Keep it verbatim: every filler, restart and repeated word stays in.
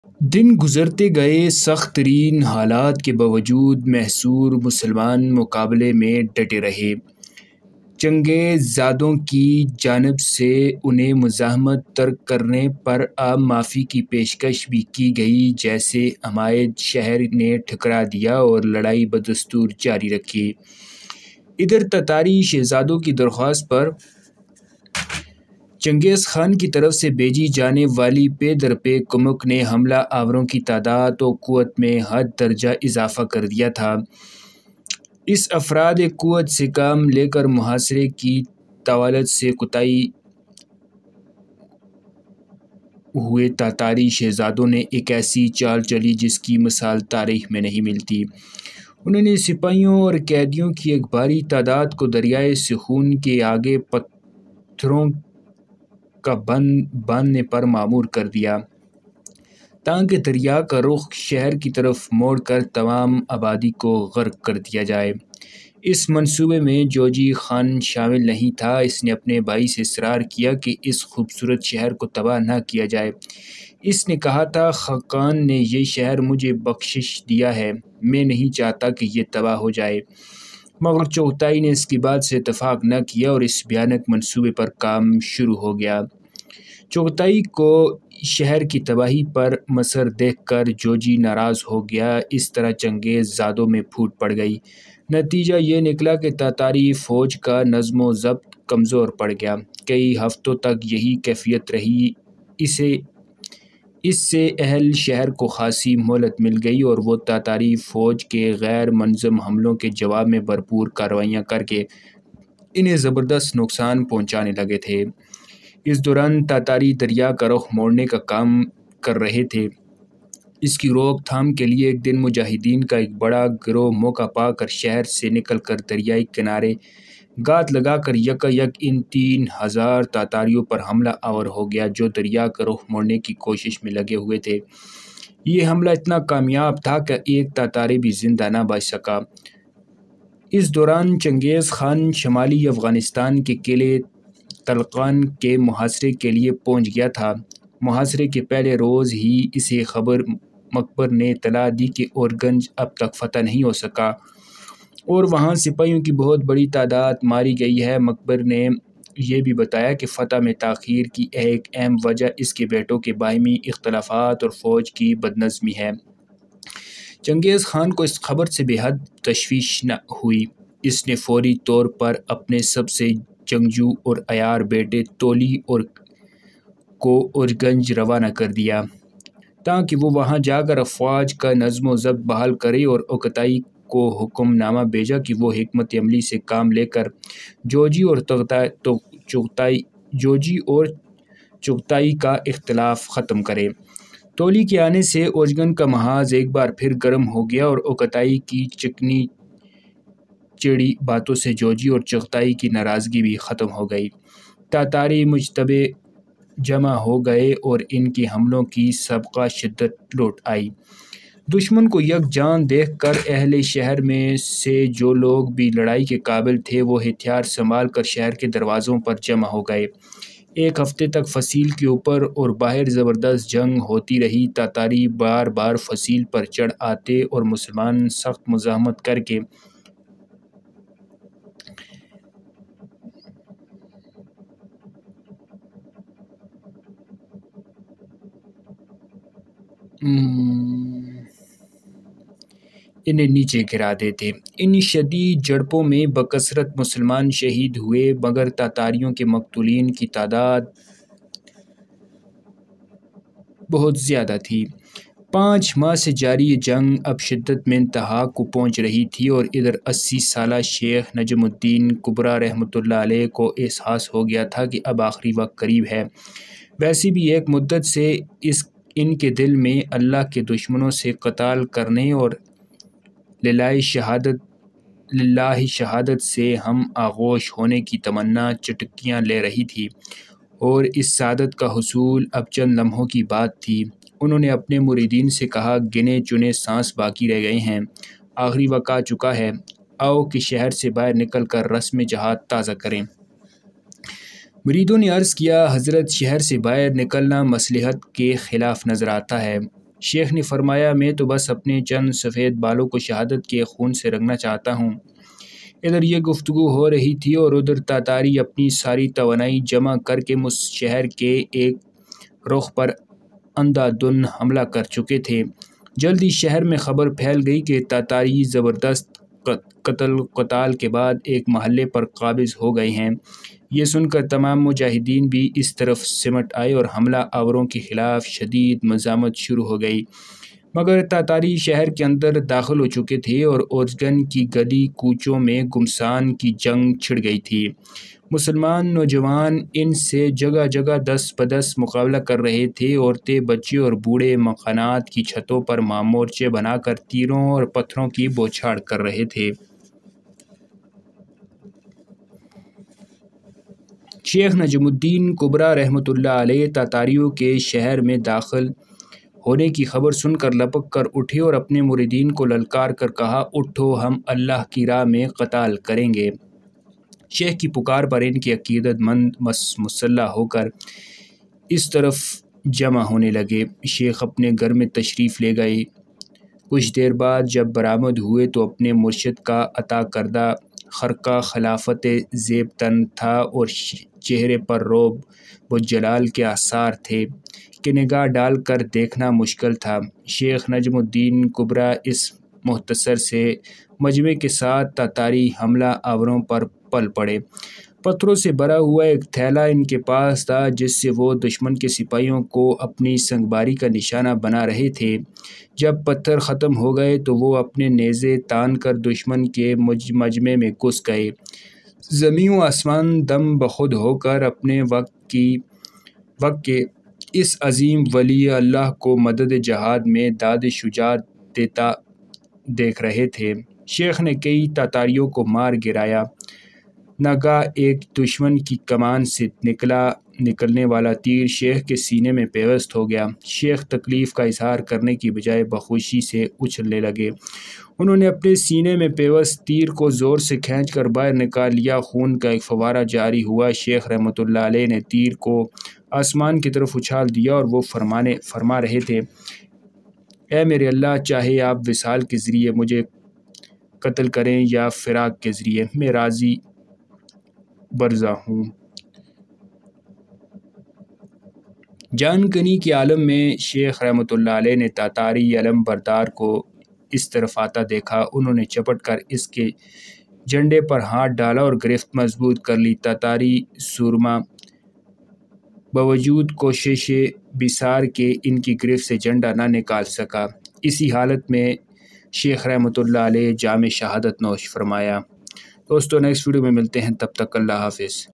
دن گزرتے گئے، سخت ترین حالات کے باوجود محصور مسلمان مقابلے میں ڈٹے رہے۔ چنگیز زادوں کی جانب سے انہیں مزاحمت ترک کرنے پر اب معافی کی پیشکش بھی کی گئی، جسے حمایت شہر نے ٹھکرا دیا اور لڑائی بدستور جاری رکھی۔ ادھر تاتاری شہزادوں کی درخواست پر چنگیز خان کی طرف سے بھیجی جانے والی پے در پے کمک نے حملہ آوروں کی تعداد و قوت میں حد درجہ اضافہ کر دیا تھا۔ اس افراد قوت سے کام لے کر محاصرے کی طوالت سے کوتاہی ہوئے تاتاری شہزادوں نے ایک ایسی چال چلی جس کی مثال تاریخ میں نہیں ملتی۔ انہوں نے سپاہیوں اور قیدیوں کی ایک بھاری تعداد کو دریائے سخون کے آگے پتھروں کا بند باندھنے پر مامور کر دیا، تاکہ دریا کا رخ شہر کی طرف موڑ کر تمام آبادی کو غرق کر دیا جائے۔ اس منصوبے میں جوجی خان شامل نہیں تھا۔ اس نے اپنے بھائی سے اصرار کیا کہ اس خوبصورت شہر کو تباہ نہ کیا جائے۔ اس نے کہا تھا، خاقان نے یہ شہر مجھے بخشش دیا ہے، میں نہیں چاہتا کہ یہ تباہ ہو جائے۔ مگر چغتائی نے اس کی بات سے اتفاق نہ کیا اور اس بھیانک منصوبے پر کام شروع ہو گیا۔ چغتائی کو شہر کی تباہی پر مصر دیکھ کر جوجی ناراض ہو گیا۔ اس طرح چنگیز زادوں میں پھوٹ پڑ گئی۔ نتیجہ یہ نکلا کہ تاتاری فوج کا نظم و ضبط کمزور پڑ گیا۔ کئی ہفتوں تک یہی کیفیت رہی۔ اسے اس سے اہل شہر کو خاصی مہلت مل گئی اور وہ تاتاری فوج کے غیر منظم حملوں کے جواب میں بھرپور کارروائیاں کر کے انہیں زبردست نقصان پہنچانے لگے تھے۔ اس دوران تاتاری دریا کا رخ موڑنے کا کام کر رہے تھے۔ اس کی روک تھام کے لیے ایک دن مجاہدین کا ایک بڑا گروہ موقع پا کر شہر سے نکل کر دریائی کنارے گھات لگا کر یکا یک ان تین ہزار تاتاریوں پر حملہ آور ہو گیا، جو دریا کا رخ موڑنے کی کوشش میں لگے ہوئے تھے۔ یہ حملہ اتنا کامیاب تھا کہ ایک تاتاری بھی زندہ نہ بچ سکا۔ اس دوران چنگیز خان شمالی افغانستان کے قلعے تلقان کے محاصرے کے لیے پہنچ گیا تھا۔ محاصرے کے پہلے روز ہی اسے خبر مقبر نے اطلاع دی کہ اورگنج اب تک فتح نہیں ہو سکا اور وہاں سپاہیوں کی بہت بڑی تعداد ماری گئی ہے۔ مقبر نے یہ بھی بتایا کہ فتح میں تاخیر کی ایک اہم وجہ اس کے بیٹوں کے باہمی اختلافات اور فوج کی بدنظمی ہے۔ چنگیز خان کو اس خبر سے بے حد تشویش نہ ہوئی۔ اس نے فوری طور پر اپنے سب سے جنگجو اور عیار بیٹے تولی اور کو اورگنج روانہ کر دیا، تاکہ وہ وہاں جا کر افواج کا نظم و ضبط بحال کرے، اور اوکتائی کو حکم نامہ بھیجا کہ وہ حکمت عملی سے کام لے کر جوجی اور چغتائی جوجی اور چغتائی کا اختلاف ختم کرے۔ تولی کے آنے سے اورگنج کا محاذ ایک بار پھر گرم ہو گیا اور اوکتائی کی چکنی چڑی باتوں سے جوجی اور چغتائی کی ناراضگی بھی ختم ہو گئی۔ تاتاری مجتمع جمع ہو گئے اور ان کے حملوں کی سابقہ شدت لوٹ آئی۔ دشمن کو یکجان دیکھ کر اہل شہر میں سے جو لوگ بھی لڑائی کے قابل تھے وہ ہتھیار سنبھال کر شہر کے دروازوں پر جمع ہو گئے۔ ایک ہفتے تک فصیل کے اوپر اور باہر زبردست جنگ ہوتی رہی۔ تاتاری بار بار فصیل پر چڑھ آتے اور مسلمان سخت مزاحمت کر کے انہیں نیچے گرا دیتے۔ ان شدید جھڑپوں میں بکثرت مسلمان شہید ہوئے، مگر تاتاریوں کے مقتولین کی تعداد بہت زیادہ تھی۔ پانچ ماہ سے جاری یہ جنگ اب شدت میں انتہا کو پہنچ رہی تھی، اور ادھر اسی سالہ شیخ نجم الدین کبریٰ رحمۃ اللہ علیہ کو احساس ہو گیا تھا کہ اب آخری وقت قریب ہے۔ ویسے بھی ایک مدت سے اس ان کے دل میں اللہ کے دشمنوں سے قتال کرنے اور للہ شہادت للہ شہادت سے ہم آغوش ہونے کی تمنا چٹکیاں لے رہی تھی، اور اس سعادت کا حصول اب چند لمحوں کی بات تھی۔ انہوں نے اپنے مریدین سے کہا، گنے چنے سانس باقی رہ گئے ہیں، آخری وقت آ چکا ہے، آؤ کہ شہر سے باہر نکل کر رسم جہاد تازہ کریں۔ مریدوں نے عرض کیا، حضرت شہر سے باہر نکلنا مصلحت کے خلاف نظر آتا ہے۔ شیخ نے فرمایا میں تو بس اپنے چند سفید بالوں کو شہادت کے خون سے رنگنا چاہتا ہوں۔ ادھر یہ گفتگو ہو رہی تھی اور ادھر تاتاری اپنی ساری توانائی جمع کر کے اس شہر کے ایک رخ پر اندھا دھند حملہ کر چکے تھے۔ جلدی شہر میں خبر پھیل گئی کہ تاتاری زبردست قتل قتال کے بعد ایک محلے پر قابض ہو گئے ہیں۔ یہ سن کر تمام مجاہدین بھی اس طرف سمٹ آئے اور حملہ آوروں کے خلاف شدید مزاحمت شروع ہو گئی، مگر تاتاری شہر کے اندر داخل ہو چکے تھے اور اوزگن کی گلی کوچوں میں گھمسان کی جنگ چھڑ گئی تھی۔ مسلمان نوجوان ان سے جگہ جگہ دس بدس مقابلہ کر رہے تھے۔ عورتیں، بچے اور بوڑھے مکانات کی چھتوں پر مورچے بنا کر تیروں اور پتھروں کی بوچھاڑ کر رہے تھے۔ شیخ نجم الدین کبریٰ رحمۃ اللہ علیہ تاتاریوں کے شہر میں داخل ہونے کی خبر سن کر لپک کر اٹھے اور اپنے مریدین کو للکار کر کہا، اٹھو، ہم اللہ کی راہ میں قتال کریں گے۔ شیخ کی پکار پر ان کے عقیدت مند مسلح ہو کر اس طرف جمع ہونے لگے۔ شیخ اپنے گھر میں تشریف لے گئے۔ کچھ دیر بعد جب برآمد ہوئے تو اپنے مرشد کا عطا کردہ خرقہ خلافت زیب تن تھا اور چہرے پر رعب و جلال کے آثار تھے کہ نگاہ ڈال کر دیکھنا مشکل تھا۔ شیخ نجم الدین کبریٰ اس مختصر سے مجمع کے ساتھ تاتاری حملہ آوروں پر پل پڑے۔ پتھروں سے بھرا ہوا ایک تھیلا ان کے پاس تھا جس سے وہ دشمن کے سپاہیوں کو اپنی سنگباری کا نشانہ بنا رہے تھے۔ جب پتھر ختم ہو گئے تو وہ اپنے نیزے تان کر دشمن کے مجمع میں گھس گئے۔ زمین و آسمان دم بخود ہو کر اپنے وقت کی وقت کے اس عظیم ولی اللہ کو مدد جہاد میں داد شجاعت دیتا دیکھ رہے تھے۔ شیخ نے کئی تاتاریوں کو مار گرایا۔ ناگہاں ایک دشمن کی کمان سے نکلا نکلنے والا تیر شیخ کے سینے میں پیوست ہو گیا۔ شیخ تکلیف کا اظہار کرنے کی بجائے بخوشی سے اچھلنے لگے۔ انہوں نے اپنے سینے میں پیوست تیر کو زور سے کھینچ کر باہر نکال لیا۔ خون کا ایک فوارہ جاری ہوا۔ شیخ رحمۃ اللہ علیہ نے تیر کو آسمان کی طرف اچھال دیا اور وہ فرمانے فرما رہے تھے، اے میرے اللہ، چاہے آپ وصال کے ذریعے مجھے قتل کریں یا فراق کے ذریعے، میں راضی برضا ہوں۔ جان کنی کے عالم میں شیخ رحمۃ اللہ علیہ نے تاتاری علم بردار کو اس طرف آتا دیکھا۔ انہوں نے چپٹ کر اس کے جھنڈے پر ہاتھ ڈالا اور گرفت مضبوط کر لی۔ تاتاری سورما باوجود کوشش بسار کے ان کی گرفت سے جھنڈا نہ نکال سکا۔ اسی حالت میں شیخ رحمۃ اللہ علیہ جام شہادت نوش فرمایا۔ دوستو نیکسٹ ویڈیو میں ملتے ہیں، تب تک اللہ حافظ۔